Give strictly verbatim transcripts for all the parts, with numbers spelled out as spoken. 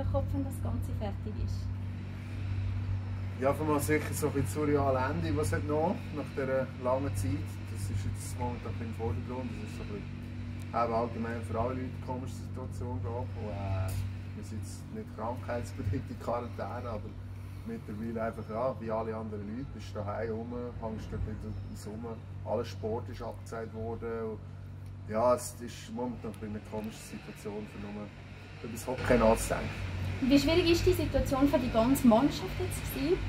Kopf, wenn das Ganze fertig ist? Ja, für mich sicher so ein bisschen surreale Ende, was es noch nach dieser langen Zeit. Das ist jetzt momentan im Vordergrund. Das ist so ein bisschen allgemein für alle Leute eine komische Situation. Und, äh, wir sind jetzt nicht krankheitsbedingt in Quarantäne, aber mittlerweile einfach, ja, wie alle anderen Leute, bist du daheim rum, hängst du im Sommer, alles Sport ist abgesagt worden. Und, ja, es ist momentan eine komische Situation, für nur über das Hockey nachzudenken. Wie schwierig war die Situation für die ganze Mannschaft jetzt gewesen?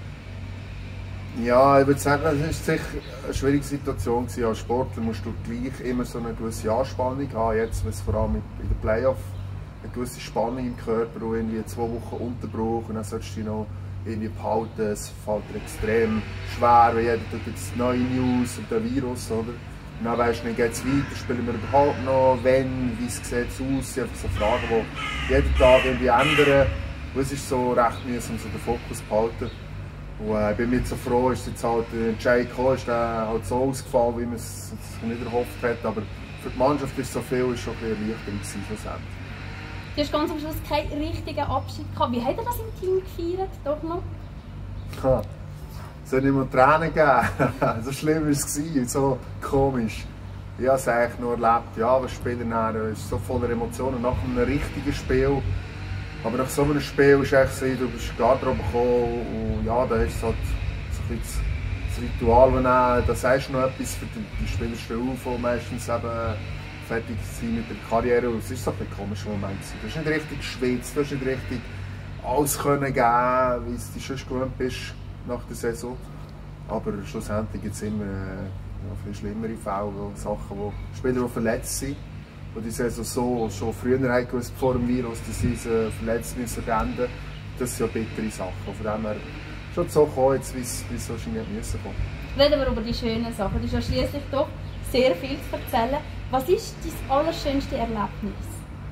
Ja, ich würde sagen, es war sicher eine schwierige Situation. Als Sportler musst du gleich immer so eine gewisse Anspannung haben. Jetzt, wenn es vor allem in den Playoffs eine gewisse Spannung im Körper und irgendwie zwei Wochen Unterbruch und dann solltest du dich noch irgendwie behalten. Es fällt dir extrem schwer, weil jeder tut jetzt neue News und der Virus, oder? Und dann weisst du nicht, geht es weiter, spielen wir überhaupt noch, wenn, wie sieht es aus? Das sind einfach so Fragen, die jeden Tag irgendwie ändern. Und es ist so recht mühsam, so den Fokus zu behalten. Und äh, ich bin mir so froh, dass jetzt halt der Entscheid gekommen ist, der halt so ausgefallen, wie man es nicht erhofft hat. Aber für die Mannschaft ist so viel ist schon ein bisschen erleichternd schlussendlich. Du hast ganz am Schluss keinen richtigen Abschied gehabt. Wie hat er das im Team gefeiert? Doch noch? Ja. Es hat nicht mehr Tränen gegeben. So schlimm war es, so komisch. Ich habe es eigentlich nur erlebt, ja, als Spieler nachher, ist so voller Emotionen nach einem richtigen Spiel. Aber nach so einem Spiel ist es so, du bist in die Garderobe gekommen und ja, da ist halt so ein bisschen das Ritual, wo dann, da sagst du noch etwas für die, die Spieler stehen auf, die meistens eben fertig sind mit der Karriere. Und es war so ein bisschen komischer Moment. Du hast nicht richtig geschwitzt, du hast nicht richtig alles können geben, wie es du sonst gewohnt bist nach der Saison. Aber schlussendlich gibt es immer äh, ja, viel schlimmere Fälle, wo Sachen, wo Spieler, die verletzt sind, die die Saison so schon früher haben gewusst, vor dem Virus, dass sie diese Verletzung müssen beenden. Das sind ja bittere Sachen. Von dem her schon so gekommen, wie es wahrscheinlich müssen kommen. Reden wir über die schönen Sachen. Du hast ja schliesslich doch sehr viel zu erzählen. Was ist dein allerschönste Erlebnis?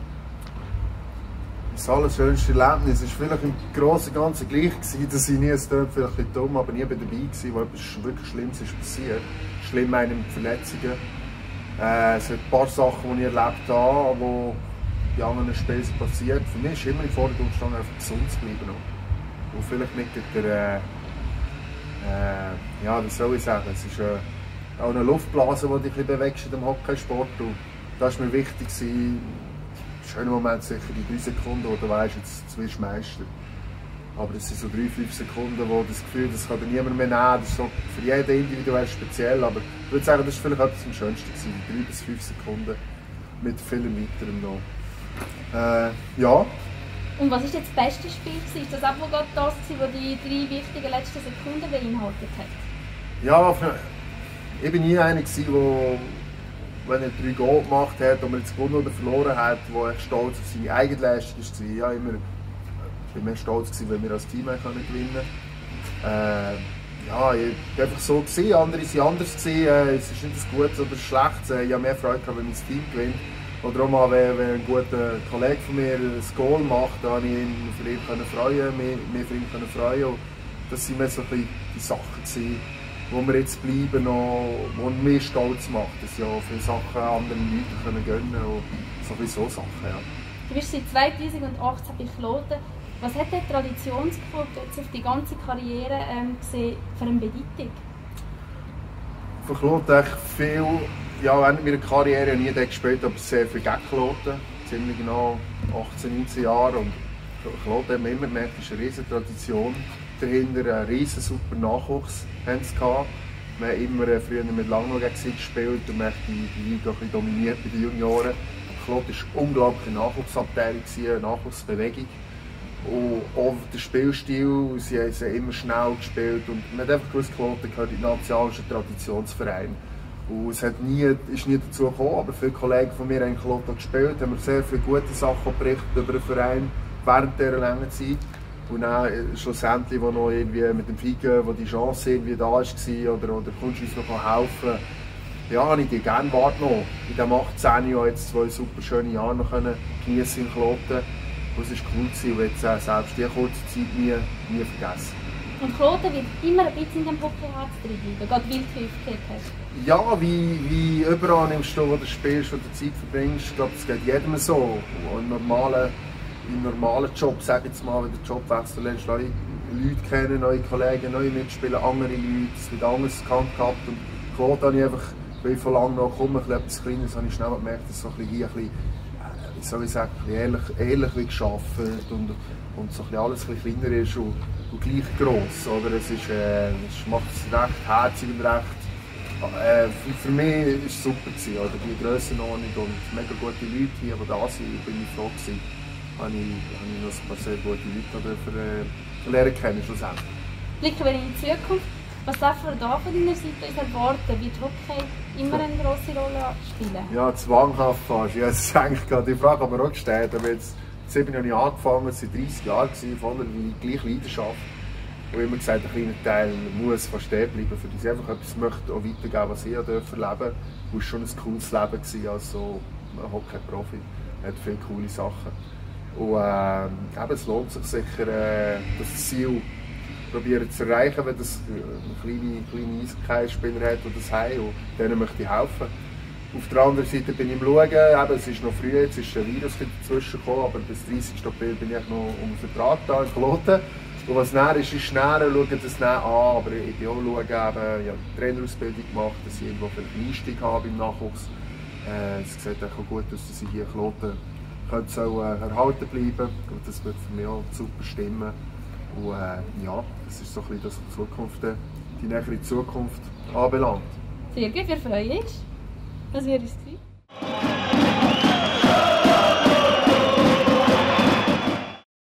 Das allerschönste Erlebnis war vielleicht im Großen und Ganzen gleich gewesen, dass ich nie, es klingt vielleicht ein bisschen dumm, aber nie dabei war, wo etwas wirklich Schlimmes ist passiert. Schlimm meine mit Verletzungen. Äh, es gibt ein paar Sachen, die ich erlebt habe, die in anderen Spielen passiert. Für mich ist immer im Vordergrund gestanden, einfach gesund zu bleiben. Und vielleicht mit der, äh, äh, ja, wie soll ich sagen, es ist äh, auch eine Luftblase, die dich bewegst in dem Hockeysport. Und das war mir wichtig. Schöner Moment sicher die drei Sekunden, wo du weißt, jetzt, jetzt wirst du Meister. Aber das sind so drei, fünf Sekunden, wo das Gefühl, das kann dir niemand mehr nehmen. Das ist so für jeden individuell speziell. Aber ich würde sagen, das war vielleicht etwas am schönsten gewesen, die drei bis fünf Sekunden mit vielem weiterem noch. Äh, ja. Und was war jetzt das beste Spiel? Ist das auch gerade das, was die drei wichtigen letzten Sekunden beinhaltet hat? Ja, ich war nie einer, der, wenn er drei Goal gemacht hat und man jetzt gewonnen oder verloren hat, wo er stolz auf seine eigene Leistung war. Ich war immer, ich war mehr stolz, wenn wir als Team gewinnen konnten. Äh, ja, ich war einfach so, gewesen. Andere waren anders. Gewesen. Es ist nicht das Gutes oder das Schlechtes. Ich habe mehr Freude gehabt, wenn mein Team gewinnt. Oder auch mal, wenn, wenn ein guter Kollege von mir ein Goal macht, dann konnte ich ihn für ihn freuen, mehr, mehr für ihn freuen. Und das waren so ein bisschen die Sachen, gewesen, wo wir jetzt bleiben, die mich stolz machen, dass ja viele Sachen anderen Leuten können gönnen und sowieso Sachen. Ja. Du bist seit zweitausendachtzehn bei Kloten. Was hat der Traditionsclub jetzt auf die ganze Karriere ähm, gesehen für eine Bedeutung? Für Kloten echt viel. Ja, während meiner Karriere nie gespielt, aber sehr viel gegen Kloten. Ziemlich genau achtzehn, neunzehn Jahre. Und Kloten haben wir immer gemerkt, es ist eine riesige Tradition dahinter, einen riesen super Nachwuchs haben sie gehabt. Wir haben immer früher mit Langnau gegen sie gespielt und wir haben die, die Liga ein bisschen dominiert bei den Junioren. Kloten war unglaublich eine Nachwuchsabteilung, eine Nachwuchsbewegung. Und auch der Spielstil, sie haben immer schnell gespielt und man hat einfach gewusst, Kloten gehört in den nationalen Traditionsverein. Und es hat nie, ist nie dazu gekommen, aber viele Kollegen von mir haben in Kloten gespielt, haben sehr viele gute Sachen berichtet über den Verein während dieser langen Zeit. Und dann schlussendlich, wo noch irgendwie mit dem Figen, wo die Chance irgendwie da war, oder, oder kommst du uns noch helfen, ja, habe ich die gerne wahrgenommen. In den achtzehn Jahren jetzt zwei super schöne Jahre noch genießen in Kloten. Und es war cool gewesen, und jetzt äh, selbst diese kurze Zeit nie, nie vergessen. Und Kloten wird immer ein bisschen in dem Hockeyherz drinbleiben, gerade weil du aufgehört hast. Ja, wie, wie überall nimmst du, wo du spielst, wo du Zeit verbringst. Ich glaube, das geht jedem so. Und im normalen im normalen Job, sage jetzt mal, wenn du den Job wechselst, lernst du neue Leute kennen, neue Kollegen, neue Mitspieler, andere Leute, es wird anders gekannt gehabt. Und Claude habe ich einfach, weil ich von lange noch komme, etwas Kleines, habe ich schnell gemerkt, dass so ein bisschen hier ein bisschen, wie soll ich sagen, ehrlich, ehrlich wie gearbeitet und, und so ein bisschen alles ein bisschen kleiner ist und, und gleich gross. Oder? Es, ist, äh, es macht es recht herzig und recht. Äh, für, für mich war es super, gewesen, oder? Die Grössenordnung und mega gute Leute hier, die da sind, bin ich froh gewesen. Habe ich, habe ich noch ein paar sehr gute Leute für, äh, lernen kennen schlussendlich. Blicken wir in die Zukunft. Was darf man da von deiner Seite uns erwarten? Wird Hockey immer eine grosse Rolle spielen? Ja, zwanghaft fast. Ja, das ist eigentlich gerade die Frage, haben wir auch gestellt. Ich habe jetzt sieben Jahre angefangen, es waren dreissig Jahre von der gleichen Leidenschaft. Und immer gesagt, ein kleiner Teil muss fast stehen bleiben, für die einfach etwas möchte auch weitergeben, was ich erleben durfte. Es war schon ein cooles Leben als so Hockey-Profi. Er hat viele coole Sachen. Und äh, eben, es lohnt sich sicher, äh, das Ziel probieren zu erreichen, wenn das kleine, kleine Eishockey-Spieler hat, die das haben. Und denen möchte ich helfen. Auf der anderen Seite bin ich am Schauen, eben, es ist noch früh, jetzt ist ein Virus dazwischen gekommen, aber bis dreißigsten April bin ich noch um den Vertrag da in Kloten. Und was näher ist, ist näher, schauen das näher an, aber ich bin auch schauen, eben, ich habe eine Trainerausbildung gemacht, dass ich irgendwo einen Einstieg habe im Nachwuchs. Äh, es sieht auch gut aus, dass ich hier in Kloten könnte so, äh, erhalten bleiben. Und das wird für mich auch super stimmen. Und äh, ja, das ist so ein bisschen das, was die, Zukunft, die nähere Zukunft anbelangt. Sehr gut, wir freuen uns. Was wir uns